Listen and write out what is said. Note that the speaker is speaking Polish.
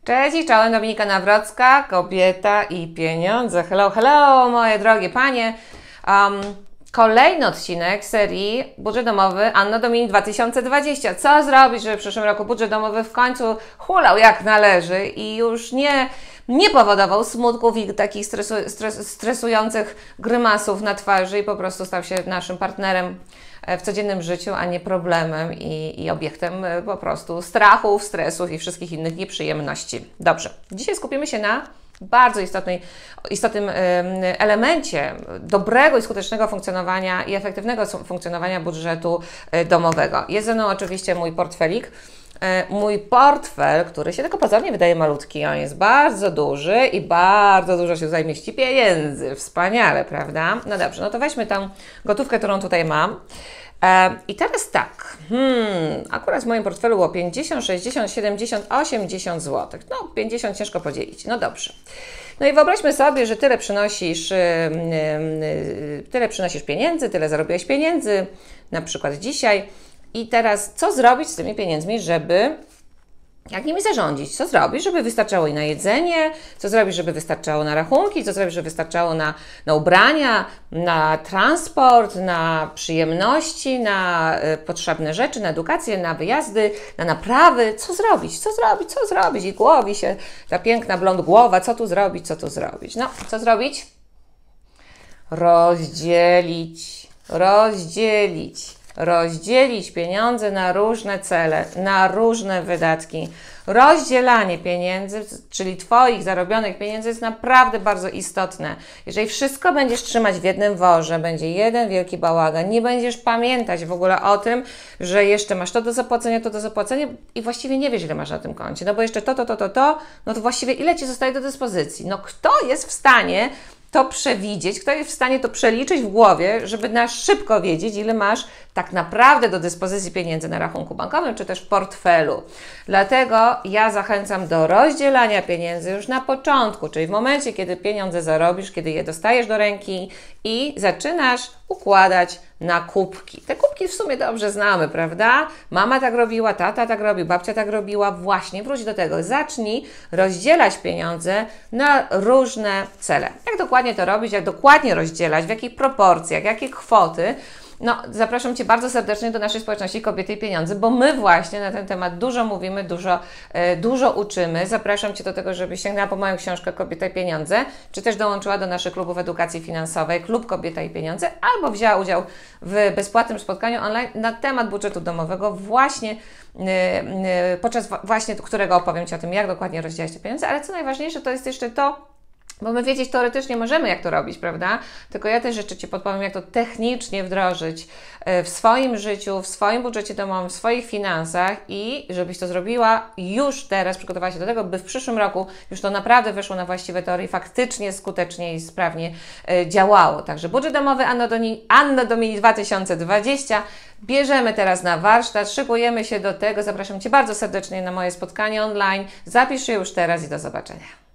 Cześć i czołem, Dominika Nawrocka, kobieta i pieniądze. Hello, hello, moje drogie panie. Kolejny odcinek serii Budżet domowy Anno Domini 2020. Co zrobić, żeby w przyszłym roku budżet domowy w końcu hulał jak należy i już nie powodował smutków i takich stresujących grymasów na twarzy i po prostu stał się naszym partnerem w codziennym życiu, a nie problemem i obiektem po prostu strachów, stresów i wszystkich innych nieprzyjemności. Dobrze, dzisiaj skupimy się na bardzo istotnym elemencie dobrego i skutecznego funkcjonowania i efektywnego funkcjonowania budżetu domowego. Jest ze mną oczywiście mój portfelik. Mój portfel, który się tylko pozornie wydaje malutki, on jest bardzo duży i bardzo dużo się tutaj mieści pieniędzy. Wspaniale, prawda? No dobrze, no to weźmy tą gotówkę, którą tutaj mam. I teraz tak, akurat w moim portfelu było 50, 60, 70, 80 zł. No 50 ciężko podzielić, no dobrze. No i wyobraźmy sobie, że tyle przynosisz pieniędzy, tyle zarobiłeś pieniędzy, na przykład dzisiaj. I teraz co zrobić z tymi pieniędzmi, jak nimi zarządzić? Co zrobić, żeby wystarczało i na jedzenie? Co zrobić, żeby wystarczało na rachunki? Co zrobić, żeby wystarczało na ubrania, na transport, na przyjemności, na potrzebne rzeczy, na edukację, na wyjazdy, na naprawy? Co zrobić? Co zrobić? Co zrobić? I głowi się ta piękna blond głowa. Co tu zrobić? Co tu zrobić? No, co zrobić? Rozdzielić pieniądze na różne cele, na różne wydatki. Rozdzielanie pieniędzy, czyli Twoich zarobionych pieniędzy, jest naprawdę bardzo istotne. Jeżeli wszystko będziesz trzymać w jednym worze, będzie jeden wielki bałagan, nie będziesz pamiętać w ogóle o tym, że jeszcze masz to do zapłacenia i właściwie nie wiesz, ile masz na tym koncie, no bo jeszcze no to właściwie ile Ci zostaje do dyspozycji? No kto jest w stanie to przewidzieć, kto jest w stanie to przeliczyć w głowie, żeby na szybko wiedzieć, ile masz tak naprawdę do dyspozycji pieniędzy na rachunku bankowym, czy też w portfelu. Dlatego ja zachęcam do rozdzielania pieniędzy już na początku, czyli w momencie, kiedy pieniądze zarobisz, kiedy je dostajesz do ręki i zaczynasz układać na kubki. Te kubki w sumie dobrze znamy, prawda? Mama tak robiła, tata tak robił, babcia tak robiła. Właśnie, wróć do tego. Zacznij rozdzielać pieniądze na różne cele. Jak dokładnie to robić, jak dokładnie rozdzielać, w jakich proporcjach, jakie kwoty? No, zapraszam Cię bardzo serdecznie do naszej społeczności Kobiety i Pieniądze, bo my właśnie na ten temat dużo mówimy, dużo uczymy. Zapraszam Cię do tego, żebyś sięgnęła po moją książkę Kobieta i Pieniądze, czy też dołączyła do naszych klubów edukacji finansowej, Klub Kobieta i Pieniądze, albo wzięła udział w bezpłatnym spotkaniu online na temat budżetu domowego właśnie, podczas właśnie którego opowiem Ci o tym, jak dokładnie rozdzielać te pieniądze, ale co najważniejsze, to jest jeszcze to, bo my wiedzieć teoretycznie możemy, jak to robić, prawda? Tylko ja też jeszcze Ci podpowiem, jak to technicznie wdrożyć w swoim życiu, w swoim budżecie domowym, w swoich finansach i żebyś to zrobiła już teraz, przygotowała się do tego, by w przyszłym roku już to naprawdę weszło na właściwe tory i faktycznie skutecznie i sprawnie działało. Także budżet domowy Anno Domini 2020 bierzemy teraz na warsztat, szykujemy się do tego. Zapraszam Cię bardzo serdecznie na moje spotkanie online. Zapisz się już teraz i do zobaczenia.